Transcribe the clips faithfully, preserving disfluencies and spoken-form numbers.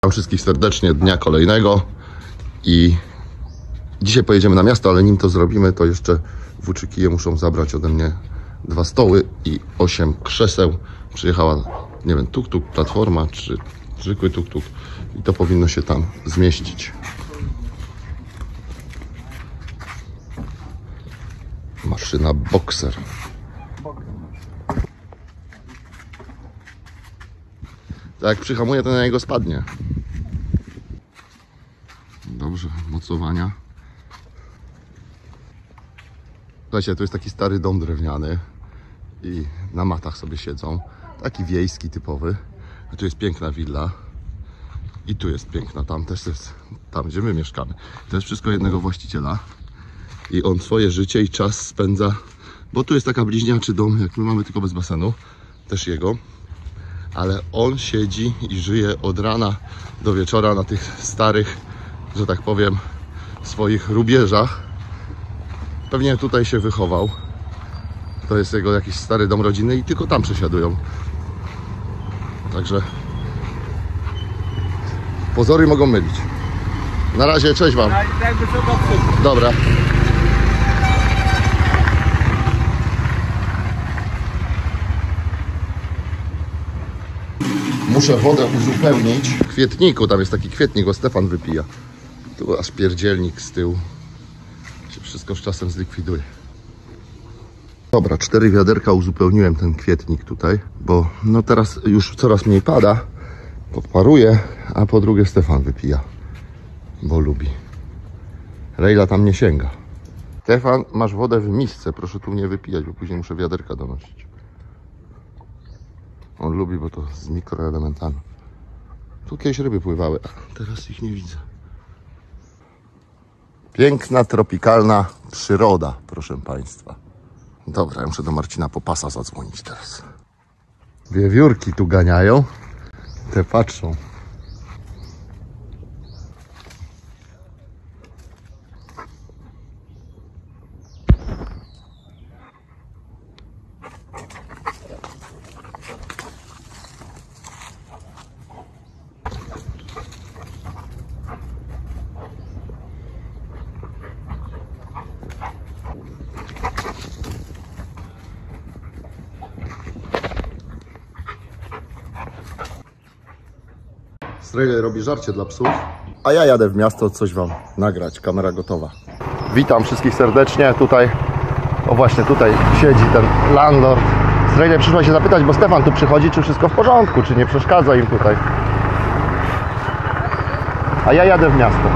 Witam wszystkich serdecznie dnia kolejnego i dzisiaj pojedziemy na miasto, ale nim to zrobimy, to jeszcze włóczykije muszą zabrać ode mnie dwa stoły i osiem krzeseł. Przyjechała, nie wiem, tuk-tuk, platforma czy zwykły tuk-tuk i to powinno się tam zmieścić. Maszyna Boxer. Tak jak przyhamuje, to na niego spadnie. Dobrze, mocowania. Słuchajcie, to jest taki stary dom drewniany i na matach sobie siedzą. Taki wiejski, typowy. A tu jest piękna willa. I tu jest piękna, tam też jest, tam gdzie my mieszkamy. To jest wszystko jednego właściciela. I on swoje życie i czas spędza, bo tu jest taka bliźniaczy dom, jak my mamy, tylko bez basenu. Też jego. Ale on siedzi i żyje od rana do wieczora na tych starych, że tak powiem, swoich rubieżach. Pewnie tutaj się wychował. To jest jego jakiś stary dom rodzinny i tylko tam przesiadują. Także pozory mogą mylić. Na razie, cześć wam. Dobra. Muszę wodę uzupełnić w kwietniku. Tam jest taki kwietnik, bo Stefan wypija. Tu aż pierdzielnik z tyłu. Się wszystko z czasem zlikwiduje. Dobra, cztery wiaderka uzupełniłem ten kwietnik tutaj, bo no teraz już coraz mniej pada. Podparuje, a po drugie Stefan wypija, bo lubi. Rejla tam nie sięga. Stefan, masz wodę w misce, proszę tu nie wypijać, bo później muszę wiaderka donosić. On lubi, bo to z mikroelementami. Tu kiedyś ryby pływały, a teraz ich nie widzę. Piękna, tropikalna przyroda, proszę Państwa. Dobra, ja muszę do Marcina Popasa zadzwonić teraz. Wiewiórki tu ganiają. Te patrzą. Strejler robi żarcie dla psów, a ja jadę w miasto coś wam nagrać. Kamera gotowa. Witam wszystkich serdecznie. Tutaj, o właśnie tutaj siedzi ten landlord. Strejler przyszła się zapytać, bo Stefan tu przychodzi, czy wszystko w porządku, czy nie przeszkadza im tutaj. A ja jadę w miasto.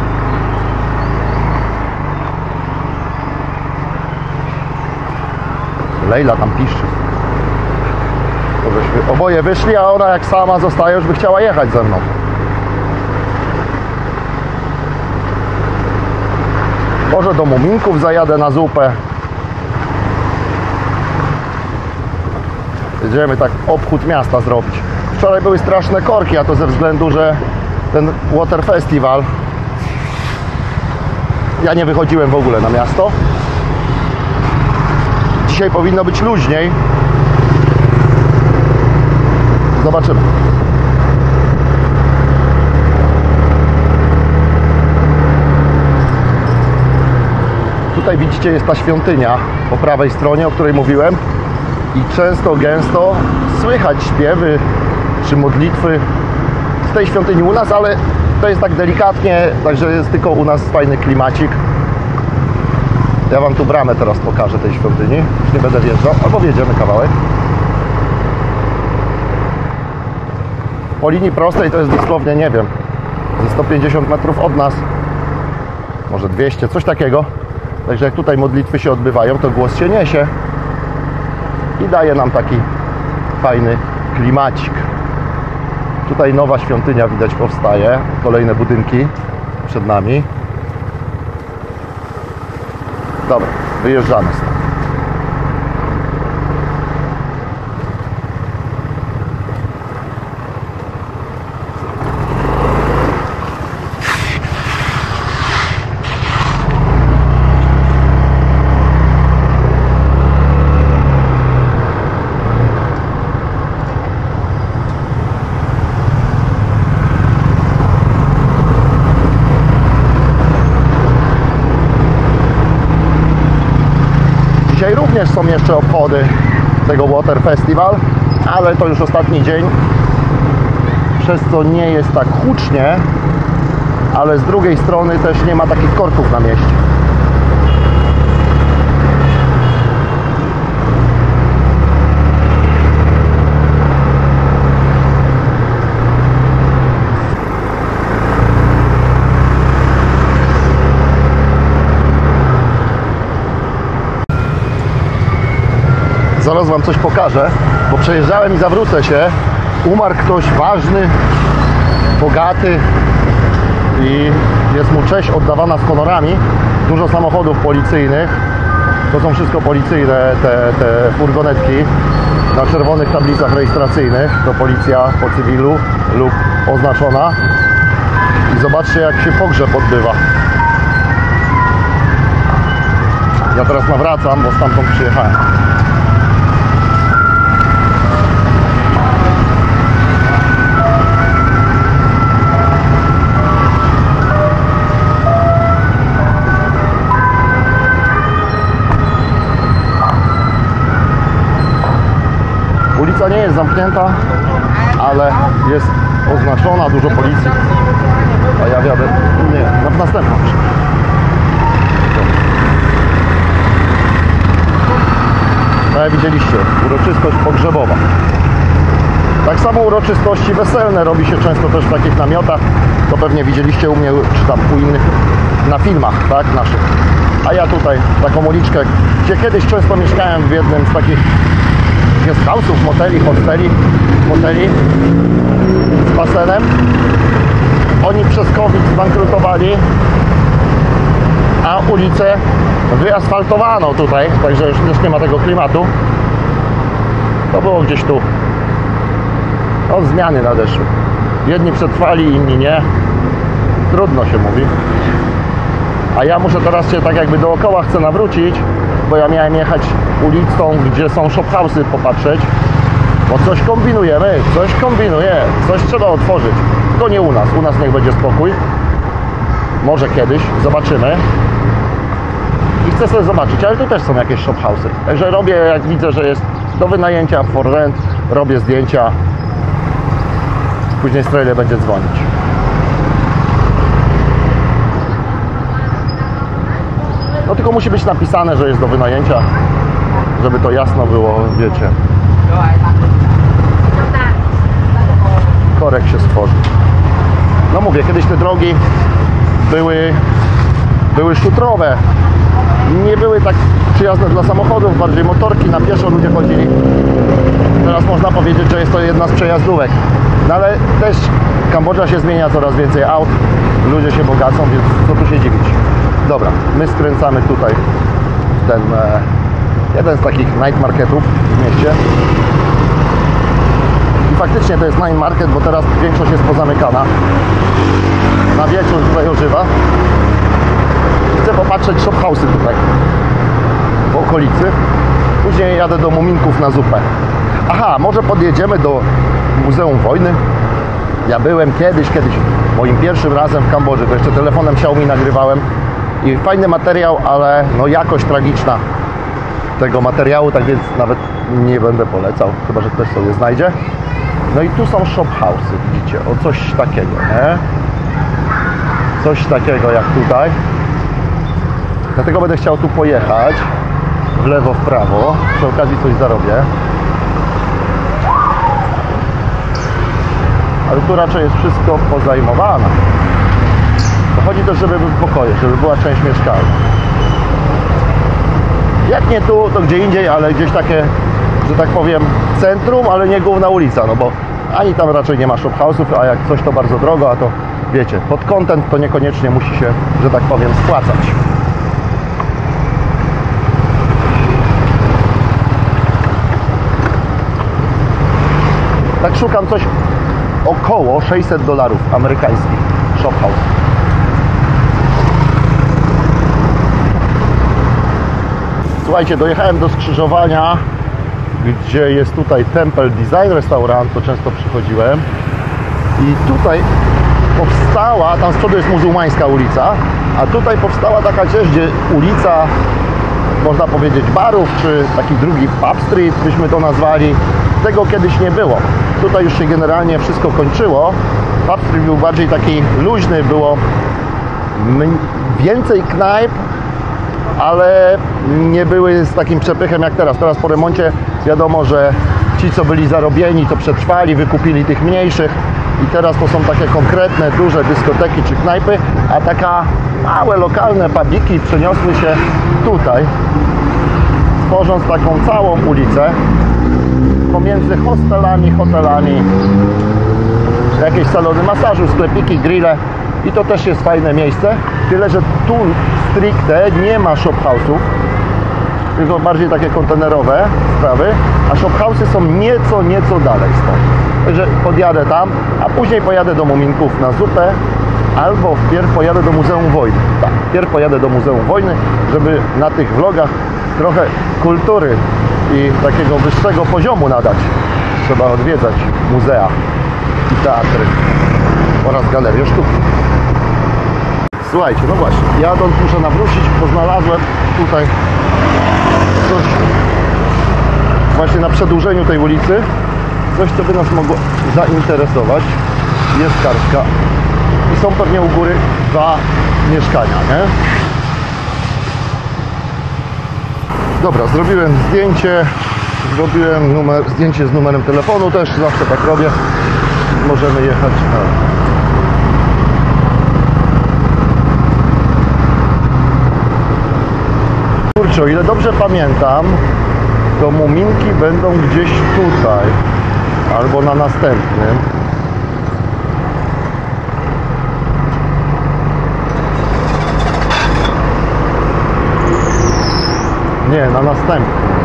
Lejla tam piszczy. To żeśmy oboje wyszli, a ona jak sama zostaje, już by chciała jechać ze mną. Może do Muminków zajadę na zupę. Jedziemy tak obchód miasta zrobić. Wczoraj były straszne korki, a to ze względu, że ten Water Festival. Ja nie wychodziłem w ogóle na miasto. Dzisiaj powinno być luźniej. Zobaczymy. Tutaj widzicie, jest ta świątynia po prawej stronie, o której mówiłem. I często, gęsto słychać śpiewy czy modlitwy z tej świątyni u nas, ale to jest tak delikatnie, także jest tylko u nas fajny klimacik. Ja wam tu bramę teraz pokażę tej świątyni. Już nie będę wjeżdżał, albo wjedziemy kawałek. Po linii prostej to jest dosłownie, nie wiem, ze sto pięćdziesiąt metrów od nas, może dwieście, coś takiego. Także jak tutaj modlitwy się odbywają, to głos się niesie i daje nam taki fajny klimacik. Tutaj nowa świątynia widać powstaje, kolejne budynki przed nami. Dobra, wyjeżdżamy stąd. również są jeszcze obchody tego Water Festival, ale to już ostatni dzień, przez co nie jest tak hucznie, ale z drugiej strony też nie ma takich korków na mieście. Zaraz wam coś pokażę, bo przejeżdżałem i zawrócę się. Umarł ktoś ważny, bogaty i jest mu cześć oddawana z honorami. Dużo samochodów policyjnych, to są wszystko policyjne, te, te furgonetki na czerwonych tablicach rejestracyjnych, to policja po cywilu lub oznaczona. I zobaczcie, jak się pogrzeb odbywa. Ja teraz nawracam, bo stamtąd przyjechałem. Ulica nie jest zamknięta, ale jest oznaczona, dużo policji. A ja jadę, nie, na następną. No jak widzieliście, uroczystość pogrzebowa. Tak samo uroczystości weselne robi się często też w takich namiotach. To pewnie widzieliście u mnie, czy tam u innych na filmach, tak, naszych. A ja tutaj taką uliczkę, gdzie kiedyś często mieszkałem w jednym z takich guest house'ów, moteli, hosteli, moteli z basenem. Oni przez COVID zbankrutowali, a ulicę wyasfaltowano tutaj, także już, już nie ma tego klimatu. To było gdzieś tu. No, zmiany nadeszły. Jedni przetrwali, inni nie. Trudno się mówi. A ja muszę teraz się tak jakby dookoła chcę nawrócić, bo ja miałem jechać ulicą, gdzie są shophouse'y, popatrzeć, bo coś kombinujemy, coś kombinuje, coś trzeba otworzyć. Tylko nie u nas, u nas niech będzie spokój. Może kiedyś, zobaczymy. I chcę sobie zobaczyć, ale tu też są jakieś shophouse'y. Także robię, jak widzę, że jest do wynajęcia for rent, robię zdjęcia. Później Strele będzie dzwonić. No tylko musi być napisane, że jest do wynajęcia, żeby to jasno było, wiecie. Korek się stworzy. No mówię, kiedyś te drogi były, były szutrowe. Nie były tak przyjazne dla samochodów, bardziej motorki, na pieszo ludzie chodzili. Teraz można powiedzieć, że jest to jedna z przejazdówek. No ale też Kambodża się zmienia, coraz więcej aut, ludzie się bogacą, więc co tu się dziwić. Dobra, my skręcamy tutaj w ten e, jeden z takich night marketów w mieście. I faktycznie to jest night market, bo teraz większość jest pozamykana. Na wieczór tutaj ożywa. Chcę popatrzeć shophouse'y tutaj w okolicy. Później jadę do Muminków na zupę. Aha, może podjedziemy do Muzeum Wojny. Ja byłem kiedyś, kiedyś moim pierwszym razem w Kambodży, to jeszcze telefonem Xiaomi nagrywałem. I fajny materiał, ale no jakość tragiczna tego materiału, tak więc nawet nie będę polecał, chyba że ktoś sobie znajdzie. No i tu są shophouse'y, widzicie, o coś takiego, nie? Coś takiego jak tutaj. Dlatego będę chciał tu pojechać w lewo, w prawo. Przy okazji coś zarobię. Ale tu raczej jest wszystko pozajmowane. Chodzi też, żeby były pokoje, żeby była część mieszkalna. Jak nie tu, to gdzie indziej, ale gdzieś takie, że tak powiem, centrum, ale nie główna ulica, no bo ani tam raczej nie ma shophouse'ów, a jak coś to bardzo drogo, a to wiecie, pod content to niekoniecznie musi się, że tak powiem, spłacać. Tak szukam coś około sześćset dolarów amerykańskich shophouse. Słuchajcie, dojechałem do skrzyżowania, gdzie jest tutaj Temple Design Restaurant, to często przychodziłem. I tutaj powstała, tam z przodu jest muzułmańska ulica, a tutaj powstała taka część, gdzie ulica można powiedzieć, barów, czy taki drugi pub street, byśmy to nazwali. Tego kiedyś nie było. Tutaj już się generalnie wszystko kończyło. Pub street był bardziej taki luźny, było więcej knajp, ale nie były z takim przepychem jak teraz. Teraz po remoncie wiadomo, że ci, co byli zarobieni, to przetrwali, wykupili tych mniejszych i teraz to są takie konkretne, duże dyskoteki czy knajpy, a taka małe, lokalne pubiki przeniosły się tutaj, tworząc taką całą ulicę pomiędzy hostelami, hotelami, jakieś salony masażu, sklepiki, grille i to też jest fajne miejsce, tyle, że tu stricte nie ma shophouse'ów, tylko bardziej takie kontenerowe sprawy, a shophouse'y są nieco, nieco dalej stąd. Także podjadę tam, a później pojadę do Muminków na zupę, albo wpierw pojadę do Muzeum Wojny. Tak, wpierw pojadę do Muzeum Wojny, żeby na tych vlogach trochę kultury i takiego wyższego poziomu nadać. Trzeba odwiedzać muzea i teatry oraz galerie sztuki. Słuchajcie, no właśnie, jadąc muszę nawrócić, bo znalazłem tutaj coś właśnie na przedłużeniu tej ulicy, coś, co by nas mogło zainteresować. Jest kartka i są pewnie u góry dwa mieszkania, nie? Dobra, zrobiłem zdjęcie, zrobiłem numer, zdjęcie z numerem telefonu, też zawsze tak robię. Możemy jechać. Kurczę, o ile dobrze pamiętam, to Muminki będą gdzieś tutaj albo na następnym. Nie, na następnym.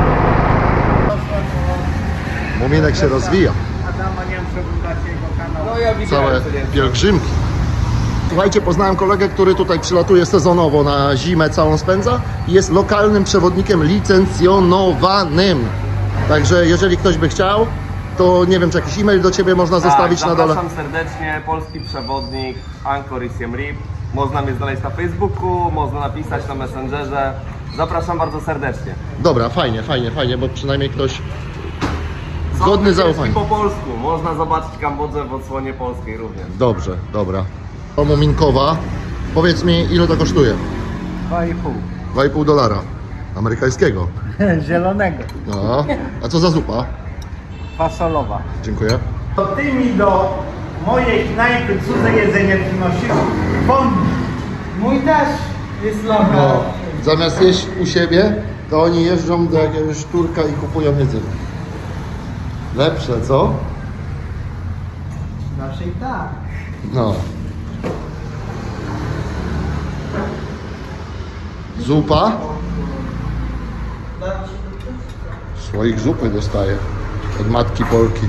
Muminek się rozwija. Całe pielgrzymki. Słuchajcie, poznałem kolegę, który tutaj przylatuje sezonowo na zimę, całą spędza i jest lokalnym przewodnikiem licencjonowanym. Także jeżeli ktoś by chciał, to nie wiem, czy jakiś e-mail do Ciebie można tak, zostawić na dole. Zapraszam serdecznie, polski przewodnik Angkor i Siem Reap. Można mnie znaleźć na Facebooku, można napisać na Messengerze. Zapraszam bardzo serdecznie. Dobra, fajnie, fajnie, fajnie, bo przynajmniej ktoś godny zaufania. Po polsku, można zobaczyć Kambodżę w odsłonie polskiej również. Dobrze, dobra. To Muminkowa. Powiedz mi, ile to kosztuje? dwa i pół. dwa i pół dolara. Amerykańskiego. Zielonego. No. A co za zupa? Fasolowa. Dziękuję. To ty mi do mojej knajpy cudze jedzenie przynosisz? Pomnik. Mój też jest lokal. No. Zamiast jeść u siebie, to oni jeżdżą do jakiegoś Turka i kupują jedzenie. Lepsze, co? Zawsze i tak. No. Zupa? Słoik zupy dostaje od matki Polki.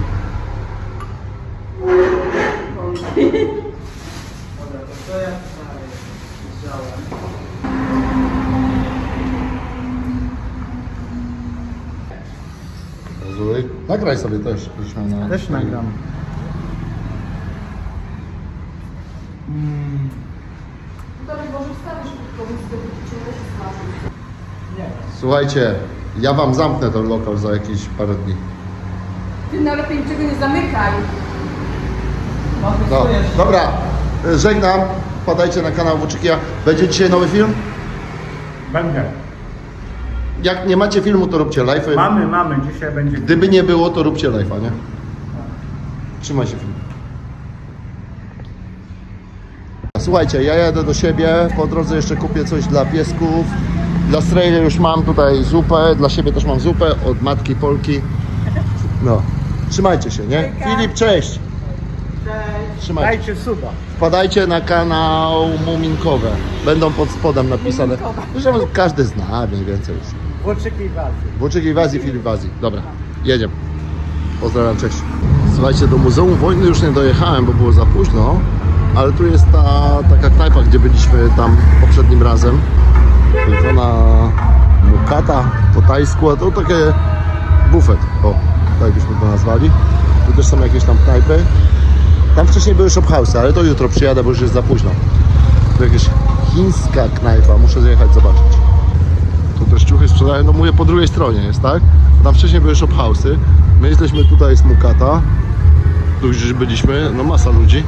Nagraj sobie też. Na... Też nagram. Mm. Dalej może wstawisz krótko, więc Słuchajcie, ja wam zamknę ten lokal za jakieś parę dni. Ty najlepiej niczego nie zamykaj. No, dobra, żegnam. Wpadajcie na kanał Włóczykija. Będzie dzisiaj nowy film? Będę. Jak nie macie filmu, to róbcie live'y. Mamy, mamy. Dzisiaj będzie... Gdyby nie było, to róbcie live'a, nie? Trzymaj się film. Słuchajcie, ja jadę do siebie. Po drodze jeszcze kupię coś dla piesków. Dla Strejly już mam tutaj zupę. Dla siebie też mam zupę od matki Polki. No, trzymajcie się, nie? Filip, cześć! Cześć. Trzymajcie. Dajcie suba. Wpadajcie na kanał Muminkowe. Będą pod spodem napisane. Że każdy zna mniej więcej już. Włóczyki i wazy. Włóczyki w Azji, Filip w Azji. Dobra, jedziemy. Pozdrawiam, cześć. Słuchajcie, do Muzeum Wojny już nie dojechałem, bo było za późno. Ale tu jest ta taka knajpa, gdzie byliśmy tam poprzednim razem. Żona Mukata po tajsku, a to takie bufet. O, tak byśmy to nazwali. Tu też są jakieś tam knajpy. Tam wcześniej były shophouse'y, ale to jutro przyjadę, bo już jest za późno. Tu jakaś chińska knajpa, muszę zjechać zobaczyć. Tu też ciuchy sprzedają, no mówię, po drugiej stronie jest, tak? Tam wcześniej były shop house'y. My jesteśmy tutaj z Mukata. Tu już byliśmy, no masa ludzi.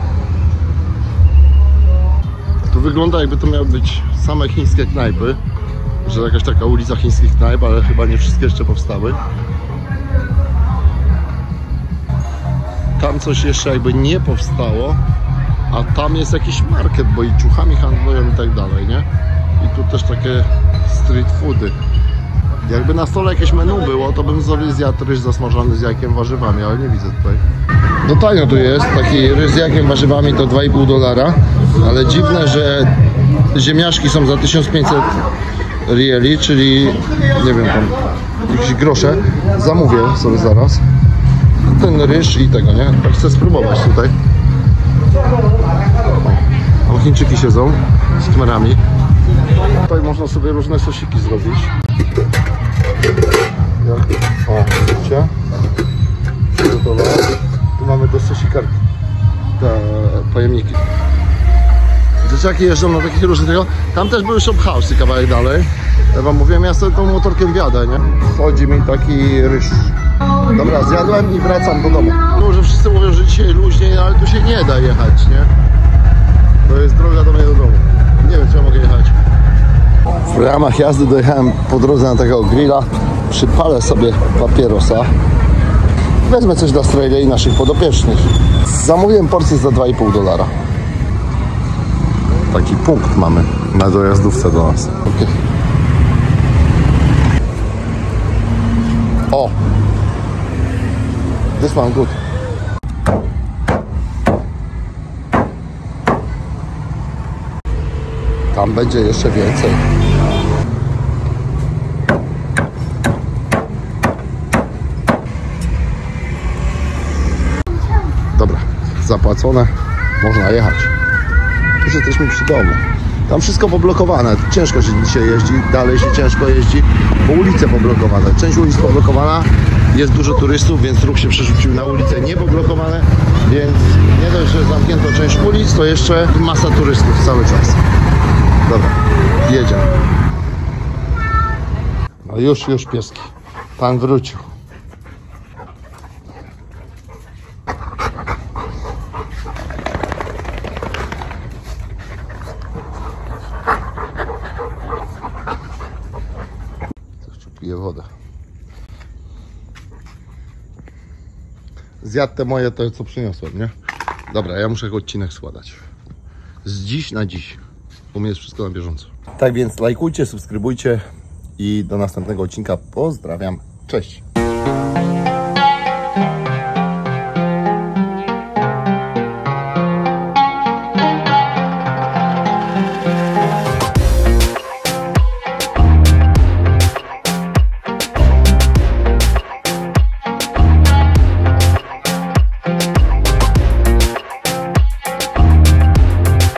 Tu wygląda, jakby to miały być same chińskie knajpy. Że jakaś taka ulica chińskich knajp, ale chyba nie wszystkie jeszcze powstały. Tam coś jeszcze jakby nie powstało, a tam jest jakiś market, bo i ciuchami handlują i tak dalej, nie? I tu też takie street foody. Jakby na stole jakieś menu było, to bym sobie zjadł ryż zasmażony z jajkiem, warzywami, ale nie widzę tutaj. No tanio tu jest, taki ryż z jajkiem, warzywami to dwa i pół dolara, ale dziwne, że ziemniaczki są za tysiąc pięćset rieli, czyli nie wiem, tam jakieś grosze. Zamówię sobie zaraz ten ryż i tego, nie? Tak chcę spróbować tutaj. O, Chińczyki siedzą z kmerami. Tutaj można sobie różne sosiki zrobić. Jak, o, widzicie? Gotowe. Tu mamy do sosikarki te pojemniki. Dzieciaki jeżdżą na takich różnych tego. Tam też były shop house'y kawałek dalej. Ja wam mówiłem, ja sobie tą motorkiem wjadę, nie? Wchodzi mi taki ryż. Dobra, zjadłem i wracam do domu. No, że wszyscy mówią, że dzisiaj luźniej, ale tu się nie da jechać, nie? To jest droga do mnie do domu. Nie wiem, czy ja mogę jechać. W ramach jazdy dojechałem po drodze na takiego grilla. Przypalę sobie papierosa. Wezmę coś dla Strejla i naszych podopiecznych. Zamówiłem porcję za dwa i pół dolara. Taki punkt mamy na dojazdówce do nas. Okay. O! This one good. Tam będzie jeszcze więcej. Dobra, zapłacone. Można jechać. Już jesteśmy przy domu. Tam wszystko poblokowane. Ciężko się dzisiaj jeździ. Dalej się ciężko jeździ, bo ulice poblokowane. Część ulic poblokowana. Jest dużo turystów, więc ruch się przerzucił na ulice niepoblokowane. Więc nie dość, że zamknięto część ulic, to jeszcze masa turystów cały czas. Dobra, jedziemy. No już, już pieski. Pan wrócił. Piję wodę. Zjadł te moje, to co przyniosłem, nie? Dobra, ja muszę odcinek składać. Z dziś na dziś. U mnie jest wszystko na bieżąco. Tak więc lajkujcie, subskrybujcie i do następnego odcinka. Pozdrawiam. Cześć.